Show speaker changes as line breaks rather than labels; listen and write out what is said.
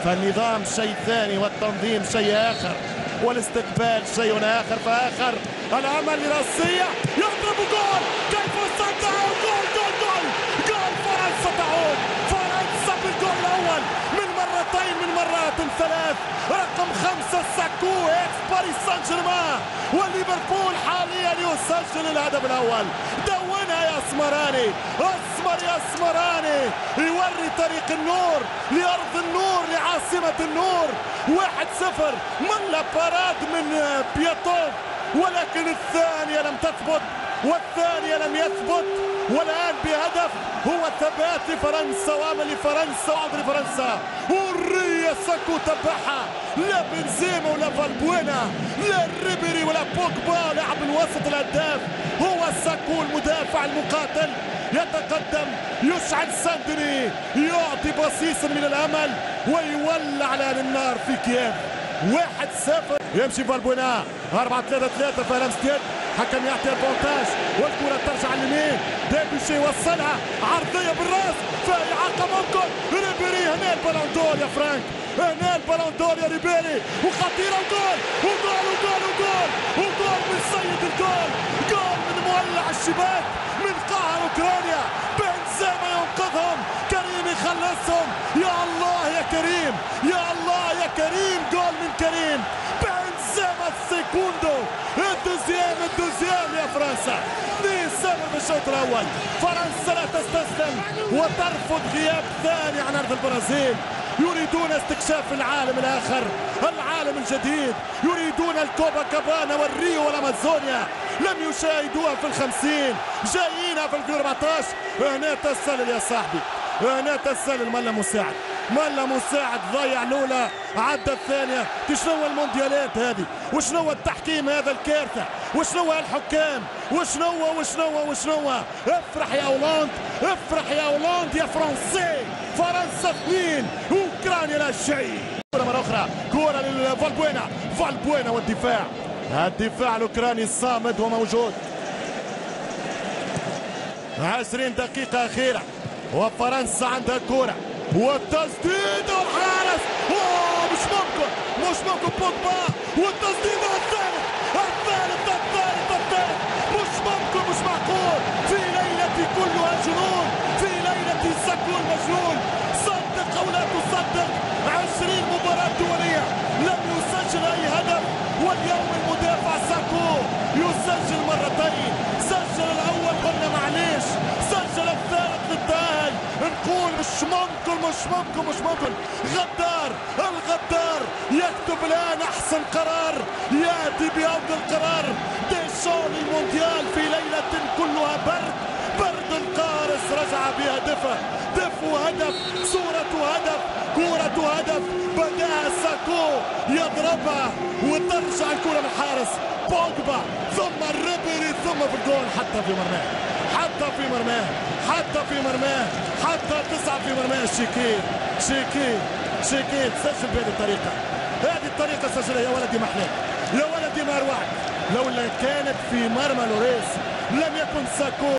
فالنظام شيء ثاني والتنظيم شيء آخر والاستقبال شيء آخر فآخر. الأمل لراسية يضرب جول، كيف صدع جول جول جول جول فرنسا تعود، فرنسا بالجول الأول من مرتين من مرات ثلاث. رقم 5 ساكو اكس باريس سان جيرمان، وليفربول حاليا يسجل الهدف الأول. دونها يا اسمراني، اسمر يا اسمراني، يوري طريق النور لأرض النور لعاصمة النور. 1-0 من لاباراد من بياتوف، ولكن الثانية لم تثبت والثانية لم يثبت، والآن بهدف هو ثبات لفرنسا وأمل لفرنسا وعودة لفرنسا. وريا ساكو تبعها، لا بنزيما ولا فالبوينا لا ريبيري ولا بوجبا لاعب الوسط الهداف، هو ساكو المدافع المقاتل يتقدم يشعل ساندني، يعطي بصيصا من الأمل ويولع الآن النار في كييف. 1-0 يمشي فالبوينا 4-3-3 في لمسة يد، حكم يعطي البونتاج والكرة ترجع على اليمين، ديبيشي يوصلها عرضية بالراس فإعاقة ممكن ريبيري. هنا البالون دور يا فرانك، هنا البالون دور يا ريبيري، وخطيرة وجول وجول وجول وجول وجول من سيد الجول، جول من مولع الشباك من قهر أوكرانيا. بنزيما ينقذهم، كريم يخلصهم. يا الله يا كريم، يا الله يا كريم، جول من كريم بنزيما السيكوندو. الدوزيام يا فرنسا 2-0 بالشوط الأول. فرنسا لا تستسلم وترفض غياب ثاني عن أرض البرازيل. يريدون استكشاف العالم الآخر، العالم الجديد، يريدون الكوبا كابانا والريو والأمازونيا، لم يشاهدوها في ال50، جايينها في 2014. هنا تسلل يا صاحبي، هنا تسلل. ملا مساعد، ملا مساعد ضيع الأولى عدى الثانية. شنو المونديالات هذه؟ وشنو التحكيم هذا الكارثة؟ وشنو الحكام؟ وشنو؟ افرح يا هولاند، افرح يا هولاند يا فرنسي. فرنسا 2 اوكرانيا لا شيء. كرة مرة أخرى، كرة لفالبوينا، فالبوينا والدفاع، الدفاع الأوكراني الصامد وموجود. 20 دقيقة أخيرة وفرنسا عندها الكرة والتسديد والحارس. مش ممكن بوجبا والتسديد الثالث مش معقول. في ليلة كلها جنون، في ليلة ساكو المجنون، صدق او لا تصدق 20 مباراة دولية لم يسجل اي هدف، واليوم المدافع ساكو يسجل مرتين. سجل الاول قلنا معليش، سجل الثالث للتأهل. نقول مش ممكن. غدار، الغدار يكتب الآن أحسن قرار، يأتي بأفضل قرار. ديشان المونديال في ليلة كلها برد القارس رجع بهدفه، هدف، صورة هدف، كرة هدف. بدأها ساكو يضربها وترجع الكرة من الحارس بوجبا ثم الريبيري ثم في الجول، حتى في مرماه، حتى 9 في مرماه. شيكي تسجل بهذه الطريقة، هذه الطريقة سجلها. يا ولدي محلاه، يا ولدي ما أروعك. لولا كانت في مرمى لوريس لم يكن ساكو